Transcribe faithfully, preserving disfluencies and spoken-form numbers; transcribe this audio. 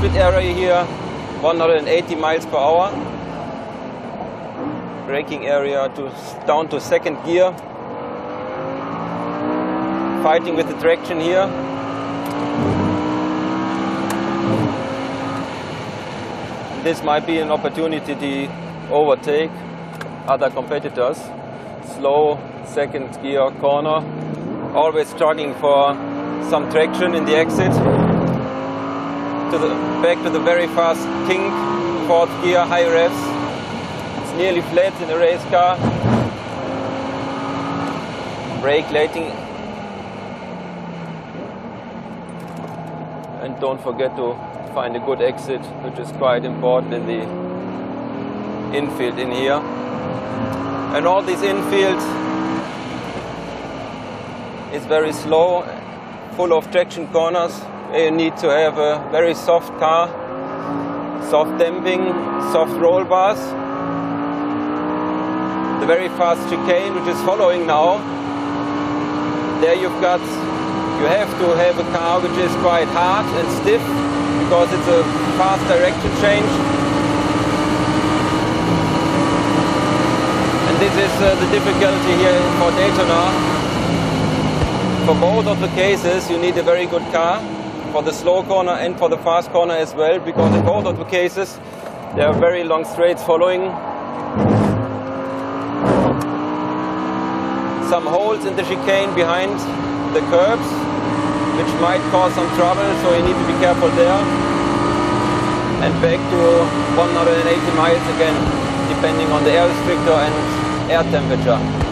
exit area here, one hundred eighty miles per hour. Braking area to down to second gear. Fighting with the traction here. This might be an opportunity to overtake other competitors. Slow second gear corner. Always struggling for some traction in the exit. To the, back to the very fast King, fourth gear, high revs. It's nearly flat in a race car. Brake lighting. And don't forget to find a good exit, which is quite important in the infield in here. And all this infield is very slow, full of traction corners. You need to have a very soft car, soft damping, soft roll bars. The very fast chicane, which is following now, there you've got, you have to have a car which is quite hard and stiff, because it's a fast direction change. And this is uh, the difficulty here for Daytona. For both of the cases you need a very good car, for the slow corner and for the fast corner as well, because in both of the cases there are very long straights following. Some holes in the chicane behind the curbs, which might cause some trouble, so you need to be careful there. And back to one hundred eighty miles again, depending on the air restrictor and air temperature.